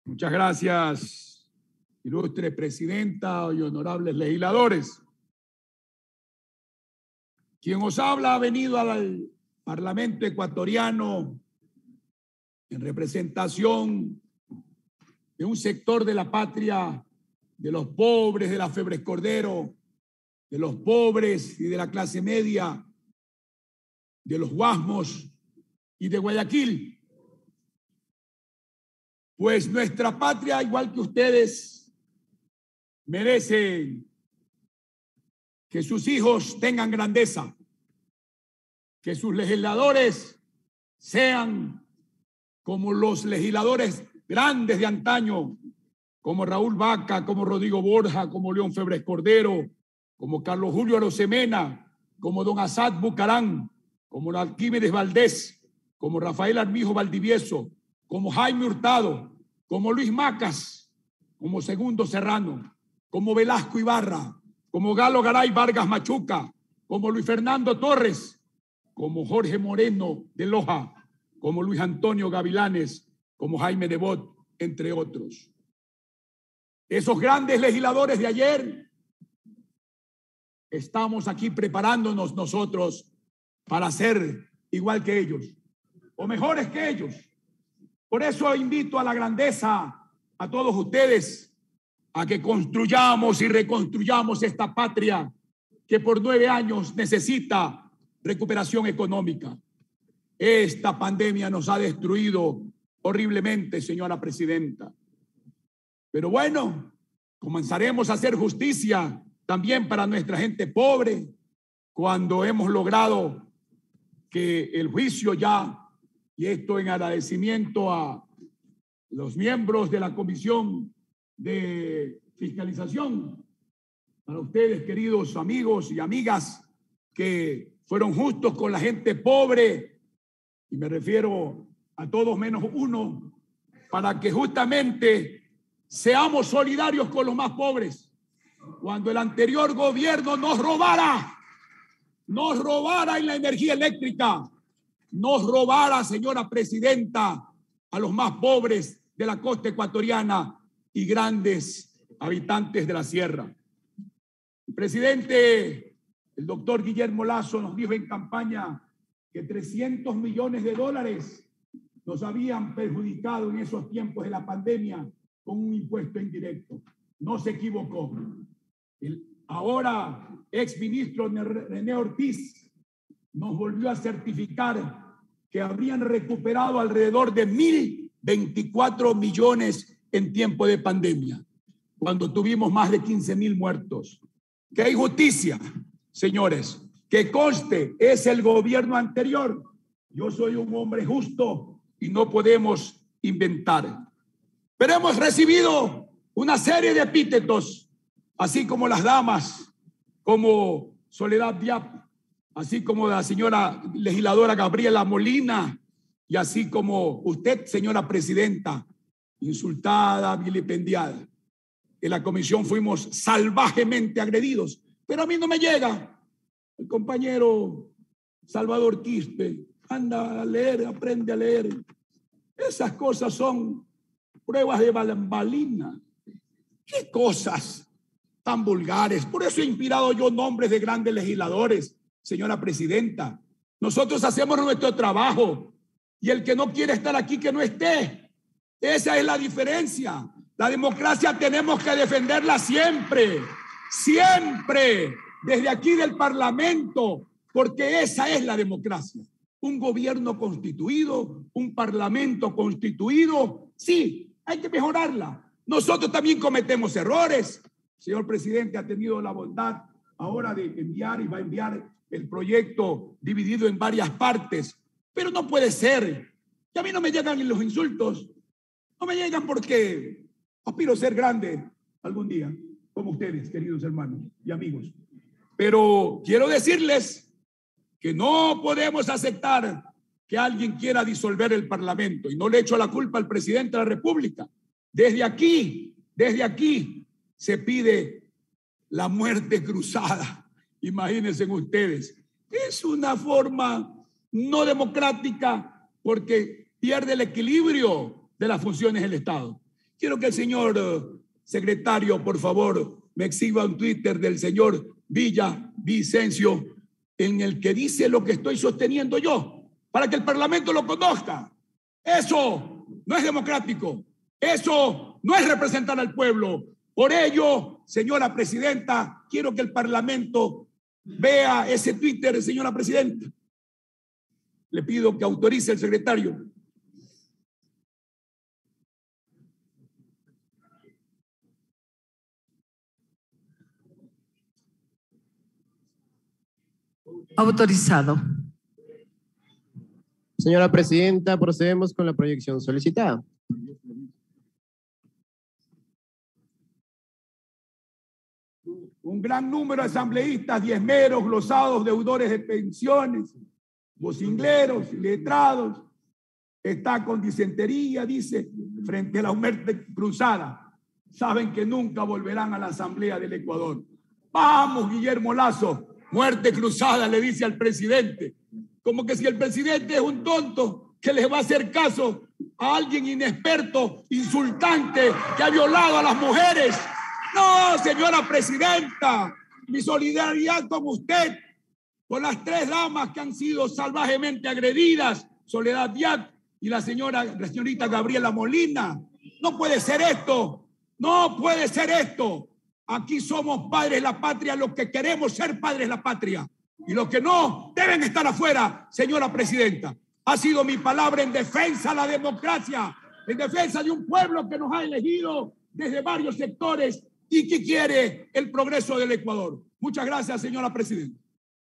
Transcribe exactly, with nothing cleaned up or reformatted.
Muchas gracias, ilustre presidenta y honorables legisladores. Quien os habla ha venido al Parlamento ecuatoriano en representación de un sector de la patria, de los pobres, de la Febres Cordero, de los pobres y de la clase media, de los Guasmos y de Guayaquil. Pues nuestra patria, igual que ustedes, merece que sus hijos tengan grandeza, que sus legisladores sean como los legisladores grandes de antaño, como Raúl Vaca, como Rodrigo Borja, como León Febres Cordero, como Carlos Julio Arosemena, como don Asad Bucarán, como Alquímedes Valdés, como Rafael Armijo Valdivieso, como Jaime Hurtado, como Luis Macas, como Segundo Serrano, como Velasco Ibarra, como Galo Garay Vargas Machuca, como Luis Fernando Torres, como Jorge Moreno de Loja, como Luis Antonio Gavilanes, como Jaime Nebot, entre otros. Esos grandes legisladores de ayer, estamos aquí preparándonos nosotros para ser igual que ellos, o mejores que ellos. Por eso invito a la grandeza a todos ustedes a que construyamos y reconstruyamos esta patria que por nueve años necesita recuperación económica. Esta pandemia nos ha destruido horriblemente, señora presidenta. Pero bueno, comenzaremos a hacer justicia también para nuestra gente pobre cuando hemos logrado que el juicio ya, y esto en agradecimiento a los miembros de la Comisión de Fiscalización, para ustedes, queridos amigos y amigas, que fueron justos con la gente pobre, y me refiero a todos menos uno, para que justamente seamos solidarios con los más pobres. Cuando el anterior gobierno nos robara, nos robara en la energía eléctrica, nos robara, señora presidenta, a los más pobres de la costa ecuatoriana y grandes habitantes de la sierra. El presidente, el doctor Guillermo Lasso, nos dijo en campaña que trescientos millones de dólares nos habían perjudicado en esos tiempos de la pandemia con un impuesto indirecto. No se equivocó. El ahora exministro René Ortiz nos volvió a certificar que habrían recuperado alrededor de mil veinticuatro millones en tiempo de pandemia, cuando tuvimos más de quince mil muertos. Que hay justicia, señores, que conste, es el gobierno anterior. Yo soy un hombre justo y no podemos inventar. Pero hemos recibido una serie de epítetos, así como las damas, como Soledad Diap, así como la señora legisladora Gabriela Molina, y así como usted, señora presidenta, insultada, vilipendiada. En la comisión fuimos salvajemente agredidos, pero a mí no me llega. El compañero Salvador Quispe, anda a leer, aprende a leer. Esas cosas son pruebas de bambalina. ¿Qué cosas tan vulgares? Por eso he inspirado yo nombres de grandes legisladores, señora presidenta. Nosotros hacemos nuestro trabajo y el que no quiere estar aquí, que no esté. Esa es la diferencia. La democracia tenemos que defenderla siempre, siempre, desde aquí del Parlamento, porque esa es la democracia. Un gobierno constituido, un parlamento constituido, sí, hay que mejorarla. Nosotros también cometemos errores. El señor presidente ha tenido la bondad ahora de enviar y va a enviar el proyecto dividido en varias partes, pero no puede ser. Y a mí no me llegan los insultos, no me llegan porque aspiro a ser grande algún día, como ustedes, queridos hermanos y amigos. Pero quiero decirles que no podemos aceptar que alguien quiera disolver el Parlamento, y no le echo la culpa al presidente de la República. Desde aquí, desde aquí se pide la muerte cruzada. Imagínense ustedes, es una forma no democrática porque pierde el equilibrio de las funciones del Estado. Quiero que el señor uh, secretario, por favor, me exhiba un Twitter del señor Villa Vicencio en el que dice lo que estoy sosteniendo yo, para que el Parlamento lo conozca. Eso no es democrático, eso no es representar al pueblo. Por ello, señora presidenta, quiero que el Parlamento vea ese Twitter, señora presidenta. Le pido que autorice al secretario. Autorizado. Señora presidenta, procedemos con la proyección solicitada. Un gran número de asambleístas, diezmeros, glosados, deudores de pensiones, vocingleros, letrados, está con disentería, dice, frente a la muerte cruzada. Saben que nunca volverán a la Asamblea del Ecuador. Vamos, Guillermo Lazo, muerte cruzada, le dice al presidente. Como que si el presidente es un tonto que le va a hacer caso a alguien inexperto, insultante, que ha violado a las mujeres. No, señora presidenta, mi solidaridad con usted, con las tres damas que han sido salvajemente agredidas, Soledad Díaz y la señora, la señorita Gabriela Molina. No puede ser esto, no puede ser esto. Aquí somos padres de la patria, los que queremos ser padres de la patria. Y los que no deben estar afuera, señora presidenta. Ha sido mi palabra en defensa de la democracia, en defensa de un pueblo que nos ha elegido desde varios sectores y que quiere el progreso del Ecuador. Muchas gracias, señora presidenta.